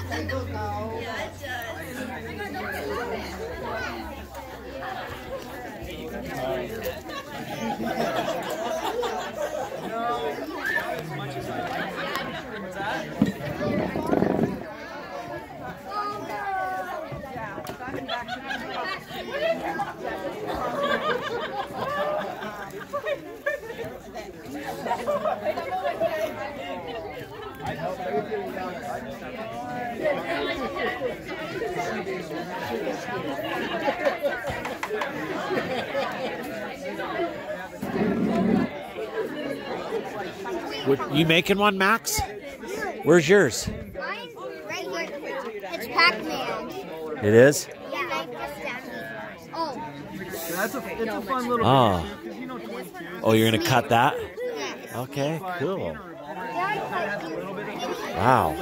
You making one, Max? Where's yours? Mine's right here. It's Pac-Man. It is? Yeah. Oh. It's a fun little Oh, you're going to cut that? Yes. Okay, cool. Yeah, Wow.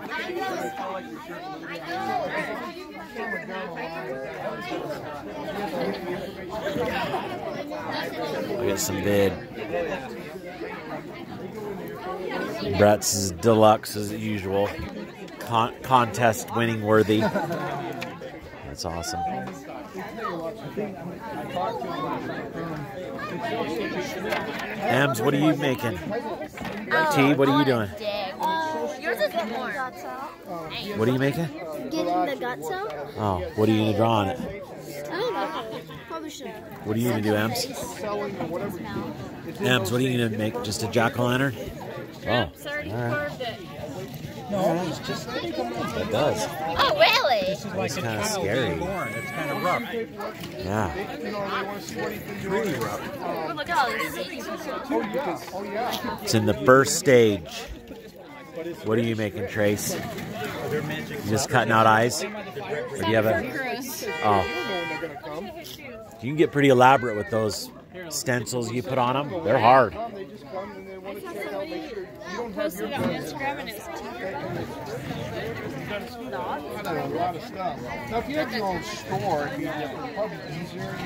We got some bid. Brett's is deluxe as usual. Contest winning worthy. That's awesome. Ems, what are you making? T, what are you doing? Yours is more. What are you making? Getting the guts out? Oh, what are you going to draw on it? I don't know. Probably should. What are you going to do, Ems? Ems, what are you going to make? Just a jack-o'-lantern? Oh, all right. No, it's just It does. Oh, really? this is like It's kind of scary. It's kind of rough. Yeah. Really rough. Oh, look at all these seeds. It's in the first stage. What are you making, Trace? You just cutting out eyes? Or do you have a... Oh. You can get pretty elaborate with those stencils you put on them. They're hard. Posted on Instagram and it's a lot of stuff. Now, if you had your own store, it'd be probably easier.